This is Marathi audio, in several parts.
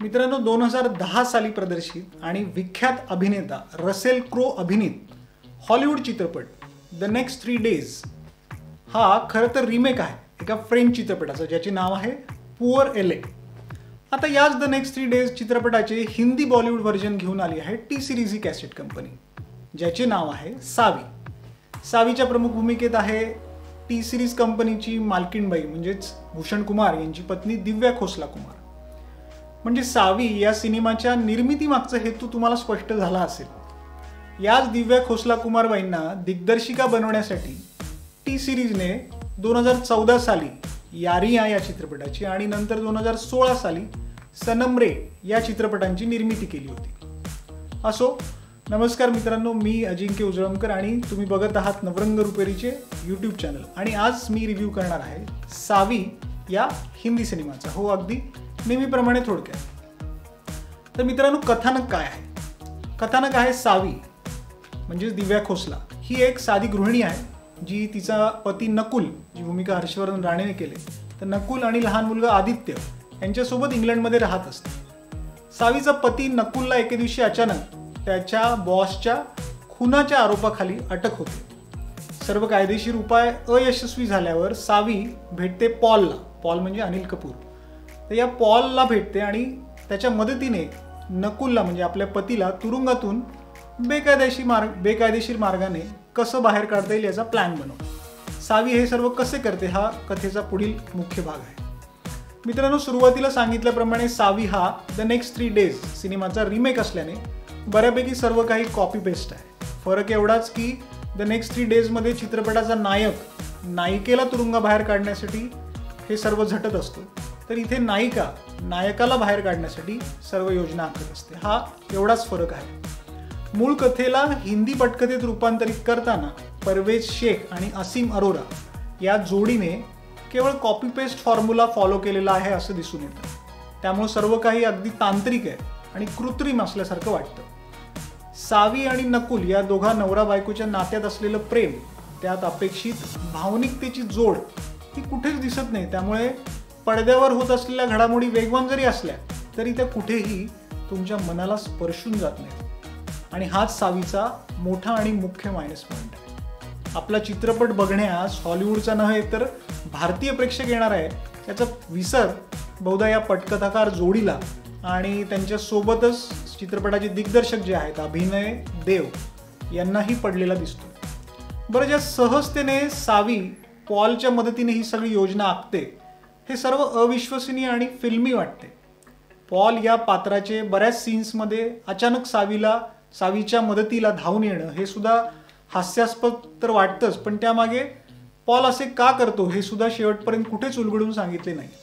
मित्रांनो 2010 साली प्रदर्शित आणि विख्यात अभिनेता रसेल क्रो अभिनीत हॉलिवूड चित्रपट द नेक्स्ट 3 डेज हा खरं तर रिमेक आहे एका फ्रेंच चित्रपटाचा ज्याचे नाव आहे पुअर एले. आता याच द नेक्स्ट 3 डेज चित्रपटाचे हिंदी बॉलिवूड व्हर्जन घेऊन आली आहे टी सिरीज ही कॅसेट कंपनी ज्याचे नाव आहे सावी. सावीच्या प्रमुख भूमिकेत आहे टी सिरीज कंपनीची मालकीणबाई म्हणजेच भूषण कुमार यांची पत्नी दिव्या खोसला कुमार. म्हणजे सावी या सिनेमाच्या निर्मितीमागचा हेतू तुम्हाला स्पष्ट झाला असेल. याच दिव्या खोसला कुमारबाईंना दिग्दर्शिका बनवण्यासाठी टी सिरीजने 2014 साली यारियां या चित्रपटाची आणि नंतर 2016 साली सनम रे या चित्रपटांची निर्मिती केली होती. असो, नमस्कार मित्रांनो, मी अजिंक्य उजळमकर आणि तुम्ही बघत आहात नवरंग रुपेरीचे यूट्यूब चॅनल. आणि आज मी रिव्ह्यू करणार आहे सावी या हिंदी सिनेमाचा. हो, अगदी नेहमीप्रमाणे थोडक्यात. तर मित्रांनो, कथानक काय आहे? कथानक आहे सावी म्हणजेच दिव्या खोसला ही एक साधी गृहिणी आहे जी तिचा पती नकुल, जी भूमिका हर्षवर्धन राणेने केली, तर नकुल आणि लहान मुलगा आदित्य यांच्यासोबत इंग्लंडमध्ये राहत असते. सावीचा पती नकुलला एके दिवशी अचानक त्याच्या बॉसच्या खुनाच्या आरोपाखाली अटक होते. सर्व कायदेशीर उपाय अयशस्वी झाल्यावर सावी भेटते पॉलला. पॉल म्हणजे अनिल कपूर. तर या पॉलला भेटते आणि त्याच्या मदतीने नकुलला म्हणजे आपल्या पतीला तुरुंगातून बेकायदेशीर मार्गाने कसं बाहेर काढता येईल याचा प्लॅन बनवतो. सावी हे सर्व कसे करते हा कथेचा पुढील मुख्य भाग आहे. मित्रांनो, सुरुवातीला सांगितल्याप्रमाणे सावी हा द नेक्स्ट 3 डेज सिनेमाचा रिमेक असल्याने बऱ्यापैकी सर्व काही कॉपी पेस्ट आहे. फरक एवढाच की द नेक्स्ट 3 डेजमध्ये चित्रपटाचा नायक नायिकेला तुरुंगाबाहेर काढण्यासाठी हे सर्व झटत असतो, तर इथे नायिका नायकाला बाहेर काढण्यासाठी सर्व योजना आखत असते. हा एवढाच फरक आहे. मूळ कथेला हिंदी पटकथेत रूपांतरित करताना परवेज शेख आणि असीम अरोरा या जोडीने केवळ कॉपी पेस्ट फॉर्म्युला फॉलो केलेला आहे असं दिसून येतं. त्यामुळे सर्व काही अगदी तांत्रिक आहे आणि कृत्रिम असल्यासारखं वाटतं. सावी आणि नकुल या दोघा नवरा बायकोच्या नात्यात असलेलं प्रेम, त्यात अपेक्षित भावनिकतेची जोड ही कुठेच दिसत नाही. त्यामुळे पडद्यावर होत असलेल्या घडामोडी वेगवान जरी असल्या तरी त्या कुठेही तुमच्या मनाला स्पर्शून जात नाही. आणि हाच सावीचा मोठा आणि मुख्य मायनस पॉईंट आहे. आपला चित्रपट बघण्यास हॉलिवूडचा नव्हे तर भारतीय प्रेक्षक येणार आहे याचा विसर बहुधा या पटकथाकार जोडीला आणि त्यांच्यासोबतच चित्रपटाचे दिग्दर्शक जे आहेत अभिनय देव यांनाही पडलेला दिसतो. बरं, ज्या सहजतेने सावी पॉलच्या मदतीने ही सगळी योजना आखते हे सर्व अविश्वसनीय आणि फिल्मी वाटते. पॉल या पात्राचे बऱ्याच सीन्समध्ये अचानक सावीच्या मदतीला धावून येणं हे सुद्धा हास्यास्पद तर वाटतंच, पण त्यामागे पॉल असे का करतो हे सुद्धा शेवटपर्यंत कुठेच उलगडून सांगितले नाही.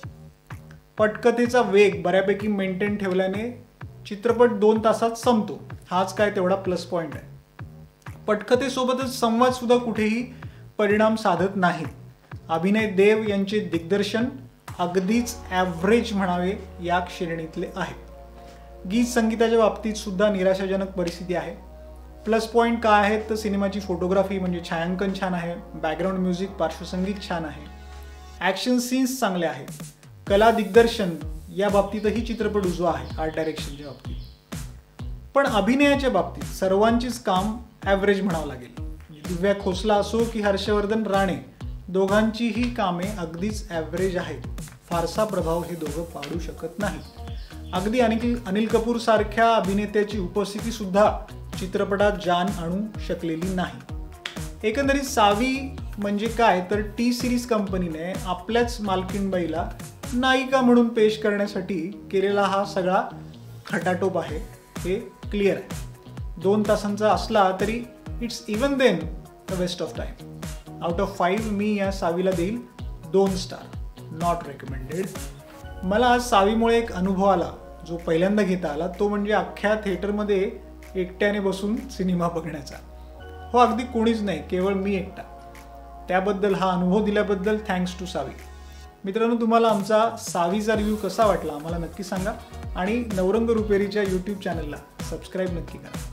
पटकथेचा वेग बऱ्यापैकी मेंटेन ठेवल्याने चित्रपट 2 तासात संपतो. हाच काय तेवढा प्लस पॉईंट आहे. पटकथेसोबतच संवाद सुद्धा कुठेही परिणाम साधत नाही. अभिनय देव यांचे दिग्दर्शन अगदीच ॲव्हरेज म्हणावे या श्रेणीतले आहे. गीत संगीताच्या बाबतीत सुद्धा निराशाजनक परिस्थिती आहे. प्लस पॉईंट काय आहेत तर सिनेमाची फोटोग्राफी म्हणजे छायांकन छान आहे, बॅकग्राऊंड म्युझिक पार्श्वसंगीत छान आहे, ॲक्शन सीन्स चांगले आहेत, कला दिग्दर्शन या बाबतीतही चित्रपट उजवा आहे आर्ट डायरेक्शनच्या बाबतीत. पण अभिनयाच्या बाबतीत सर्वांचीच काम ॲव्हरेज म्हणावं लागेल. दिव्या खोसला असो की हर्षवर्धन राणे, दोघांचीही कामे अगदीच ॲव्हरेज आहेत. फारसा प्रभाव हे दोघं पाडू शकत नाही. अगदी अनिल कपूर सारख्या अभिनेत्याची उपस्थिती सुद्धा चित्रपटात जान आणू शकलेली नाही. एकंदरीत सावी म्हणजे काय तर टी सिरीज कंपनीने आपल्याच मालकीणबाईला नायिका म्हणून पेश करण्यासाठी केलेला हा सगळा खटाटोप आहे हे क्लिअर आहे. 2 तासांचा असला तरी it's even then the waste of time. Out of 5 मी या सावीला देईल 2 स्टार. Not recommended. मला आज सावीमुळे एक अनुभव आला जो पहिल्यांदा घेता आला, तो म्हणजे अख्ख्या थिएटरमध्ये एकट्याने बसून सिनेमा बघण्याचा. हो, अगदी कोणीच नाही, केवळ मी एकटा. त्याबद्दल हा अनुभव दिल्याबद्दल थँक्स टू सावी. मित्रांनो, तुम्हाला आमचा सावीचा रिव्ह्यू कसा वाटला आम्हाला नक्की सांगा आणि नवरंग रुपेरीच्या यूट्यूब चॅनलला सबस्क्राईब नक्की करा.